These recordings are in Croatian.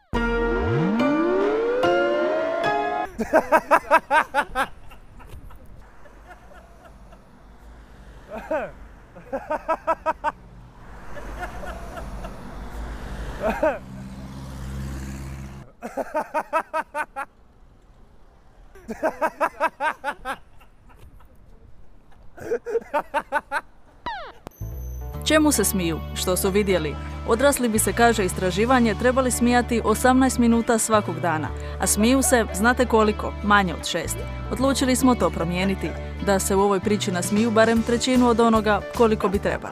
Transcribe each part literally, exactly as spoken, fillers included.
Čemu se smiju? Što su vidjeli? Odrasli bi se, kaže istraživanje, trebali smijati osamnaest minuta svakog dana, a smiju se, znate koliko? Manje od šest. Odlučili smo to promijeniti, da se u ovoj priči nasmiju barem trećinu od onoga koliko bi trebalo.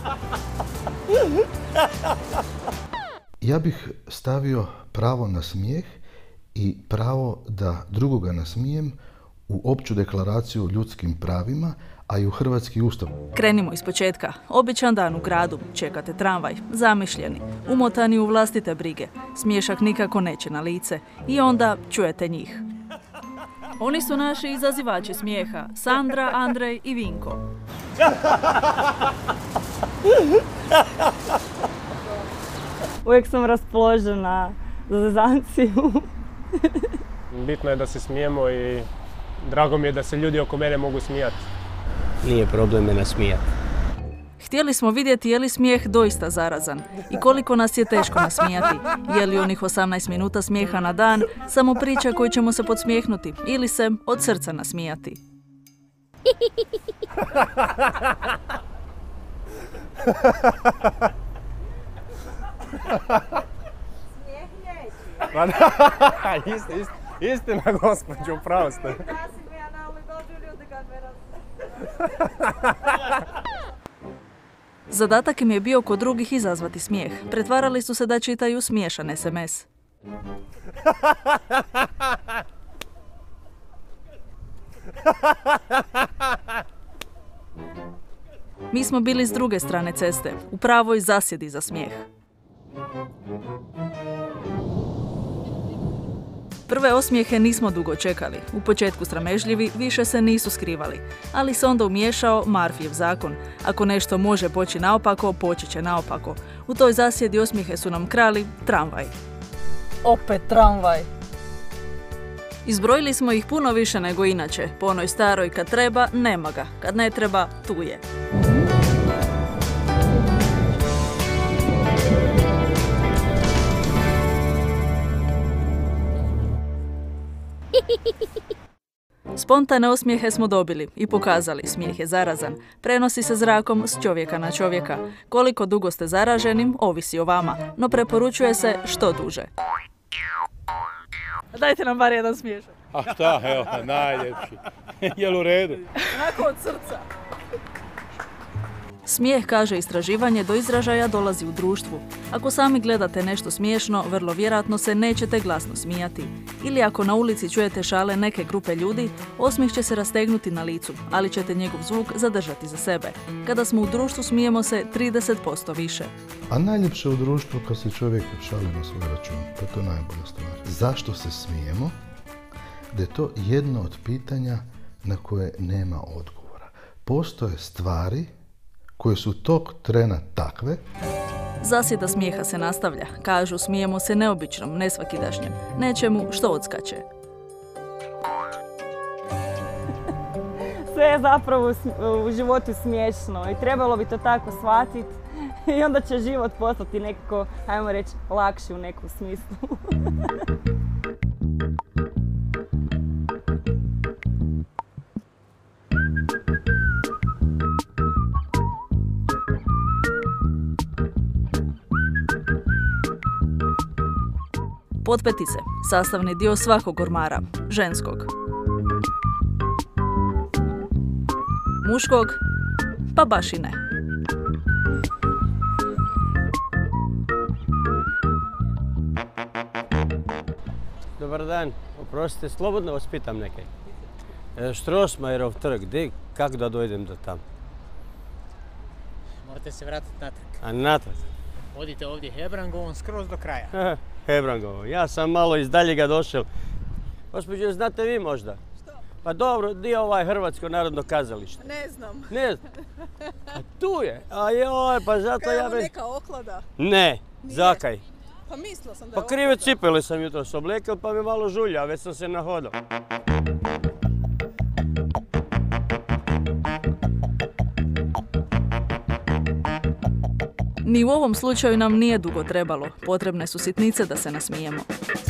Ja bih stavio pravo na smijeh i pravo da drugoga nasmijem u opću deklaraciju o ljudskim pravima, a i u hrvatski ustav. Krenimo iz početka. Običan dan u gradu. Čekate tramvaj. Zamišljeni. Umotani u vlastite brige. Smiješak nikako neće na lice. I onda čujete njih. Oni su naši izazivači smijeha. Sandra, Andrej i Vinko. Uvijek sam raspoložena za zezanciju. Bitno je da se smijemo i drago mi je da se ljudi oko mene mogu smijati. Nije problem me nasmijati. Htjeli smo vidjeti je li smijeh doista zarazan i koliko nas je teško nasmijati. Je li onih osamnaest minuta smijeha na dan samo priča koju ćemo se podsmijehnuti ili se od srca nasmijati. Ist, ist, istina, gospođo, upravo ste. Zadatak im je bio kod drugih izazvati smijeh. Pretvarali su se da čitaju smiješan es em es. Mi smo bili s druge strane ceste, u pravoj zasjedi za smijeh. Prve osmijehe nismo dugo čekali. U početku sramežljivi, više se nisu skrivali. Ali se onda umiješao Murphyjev zakon. Ako nešto može poći naopako, poći će naopako. U toj zasjedi osmijehe su nam krali tramvaj. Opet tramvaj. Izbrojili smo ih puno više nego inače. Po onoj staroj kad treba, nema ga. Kad ne treba, tu je. Spontane osmijehe smo dobili i pokazali, smijeh je zarazan. Prenosi se zrakom s čovjeka na čovjeka. Koliko dugo ste zaraženim, ovisi o vama, no preporučuje se što duže. Dajte nam bar jedan smiješak. A šta, evo, najljepši. Jel u redu? Onako od srca. Smijeh, kaže istraživanje, do izražaja dolazi u društvu. Ako sami gledate nešto smiješno, vrlo vjerojatno se nećete glasno smijati. Ili ako na ulici čujete šale neke grupe ljudi, osmijeh će se rastegnuti na licu, ali ćete njegov zvuk zadržati za sebe. Kada smo u društvu, smijemo se trideset posto više. A najljepše u društvu kad se čovjek šali na svoj račun. To je to najbolja stvar. Zašto se smijemo? Da je to jedno od pitanja na koje nema odgovora. Postoje stvari koje su tog trena takve. Zasjeda smijeha se nastavlja. Kažu, smijemo se neobičnom, nesvakidašnjem, nečemu što odskače. Sve je zapravo u životu smiješno i trebalo bi to tako shvatiti i onda će život postati nekako, ajmo reći, lakši u nekom smislu. Potpetice, sastavni dio svakog ormara, ženskog. Muškog, pa baš i ne. Dobar dan, oprostite, slobodno vas pitam neke. Strossmayerov trg, gdje, kako da dojdem do tam? Morate se vratiti natrag. A natrag? Odite ovdje Hebrangovom skroz do kraja. Hebrangovom, ja sam malo iz daljega došel. Gospođo, znate vi možda? Što? Pa dobro, gdje je ovaj Hrvatsko narodno kazalište? Ne znam. Ne znam. A tu je? A joj, pa zato Kaj je ja... ovo Be... neka oklada? Ne, Nije. zakaj? Pa mislila sam da je Pa krive cipele sam jutros oblekel pa mi malo žulja, već sam se nahodao. Ni u ovom slučaju nam nije dugo trebalo. Potrebne su sitnice da se nasmijemo.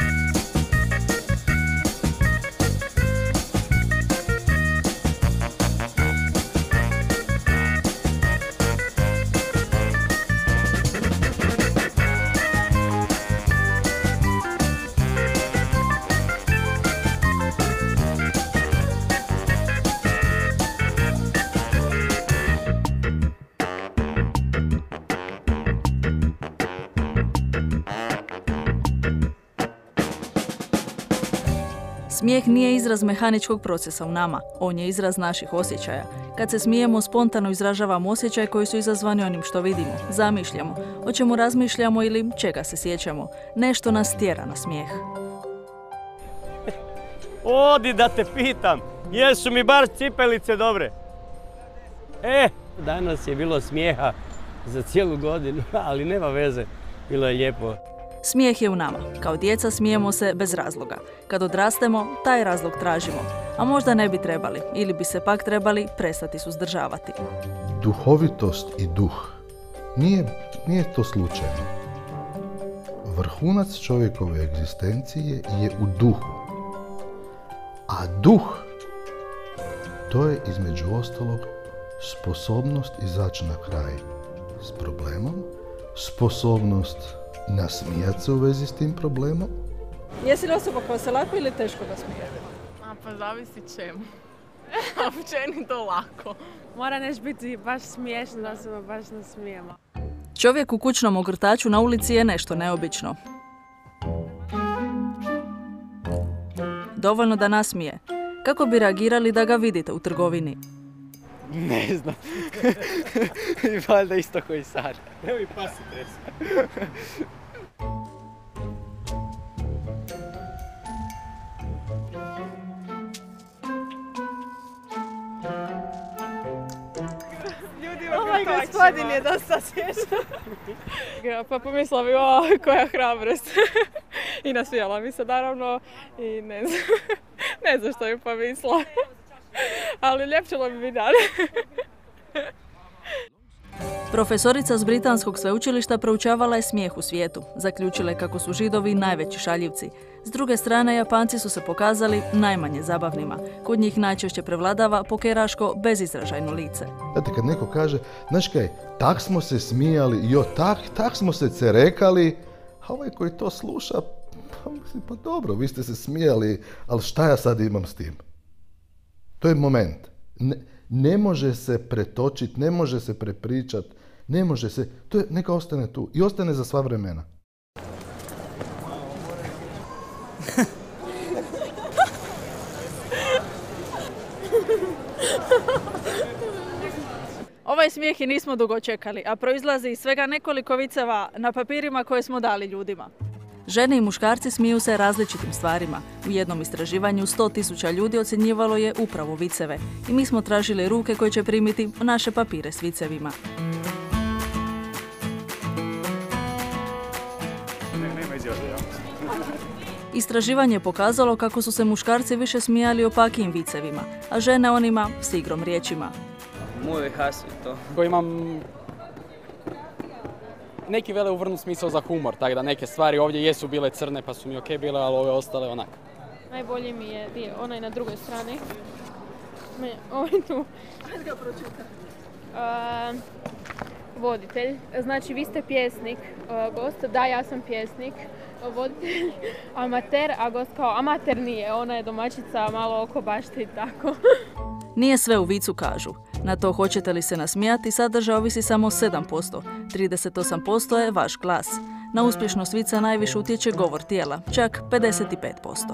Smijeh nije izraz mehaničkog procesa u nama, on je izraz naših osjećaja. Kad se smijemo, spontano izražavamo osjećaj koji su izazvani onim što vidimo, zamišljamo, o čemu razmišljamo ili čega se sjećamo. Nešto nas tjera na smijeh. Odi da te pitam, jesu mi bar cipelice dobre? E, danas je bilo smijeha za cijelu godinu, ali nema veze, bilo je lijepo. Smijeh je u nama. Kao djeca smijemo se bez razloga. Kad odrastemo, taj razlog tražimo. A možda ne bi trebali, ili bi se pak trebali prestati suzdržavati. Duhovitost i duh nije, nije to slučajno. Vrhunac čovjekove egzistencije je u duhu. A duh, to je između ostalog sposobnost izaći na kraj s problemom, sposobnost nasmijati se u vezi s tim problemom. Jesi li osoba koja se lako ili teško nasmije? A pa zavisi čemu. Općenito lako. Mora neš biti baš smiješno da se baš nasmijemo. Čovjek u kućnom ogrtaču na ulici je nešto neobično. Dovoljno da nasmije. Kako bi reagirali da ga vidite u trgovini? Ne znam. Valjda isto koji sad. Evo i pas se tresa. Ovaj gospodin je dosta smiješan. Pa pomislila bi, o, koja hrabrost. I nasmijala mi se naravno i ne znam, ne znam što bi pomislila. Ali ljepčilo bi mi dalje. Profesorica s Britanskog sveučilišta proučavala je smijeh u svijetu. Zaključila je kako su Židovi najveći šaljivci. S druge strane, Japanci su se pokazali najmanje zabavnima. Kod njih najčešće prevladava pokeraško bezizražajno lice. Znate, kad neko kaže, znaš kaj, tak smo se smijali, jo, tak, tak smo se cerekali, a ovaj koji to sluša, pa, pa dobro, vi ste se smijali, ali šta ja sad imam s tim? To je moment. Ne, ne može se pretočiti, ne može se prepričati, ne može se, to je, neka ostane tu i ostane za sva vremena. Ovaj smijeh i nismo dugo čekali, a proizlazi iz svega nekoliko viceva na papirima koje smo dali ljudima. Žene i muškarci smiju se različitim stvarima. U jednom istraživanju sto tisuća ljudi ocjenjivalo je upravo viceve i mi smo tražili ruke koje će primiti naše papire s vicevima. Istraživanje je pokazalo kako su se muškarci više smijali opakijim vicevima, a žene onima s igrom riječima. Moj has je to. Ko imam neki vele uvrnu smisao za humor, tako da neke stvari ovdje jesu bile crne pa su mi ok bile, ali ove ostale onak. Najbolji mi je dio, onaj na drugoj strani. Ne, ovaj tu. Ajde ga pročita. Uh, voditelj, znači vi ste pjesnik, uh, gost, da ja sam pjesnik, uh, voditelj, amater, a gost kao amater nije, ona je domaćica, malo oko bašte i tako. Nije sve u vicu, kažu. Na to hoćete li se nasmijati sadržaj ovisi samo sedam posto. trideset osam posto je vaš glas. Na uspješnost vica najviše utječe govor tijela, čak pedeset pet posto.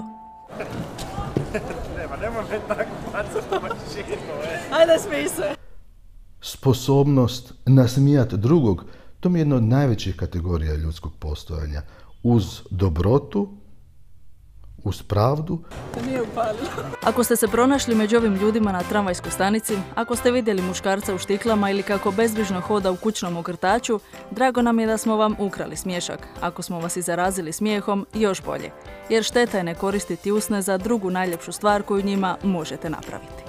Nema, nema me tako bacati mašinu. Ajde, smij se. Sposobnost nasmijati drugog, to mi je jedna od najvećih kategorija ljudskog postojanja. Uz dobrotu, uz pravdu. Nije upalilo. Ako ste se pronašli među ovim ljudima na tramvajskoj stanici, ako ste vidjeli muškarca u štiklama ili kako bezbrižno hoda u kućnom ogrtaču, drago nam je da smo vam ukrali smiješak. Ako smo vas i zarazili smijehom, još bolje. Jer šteta je ne koristiti usne za drugu najljepšu stvar koju njima možete napraviti.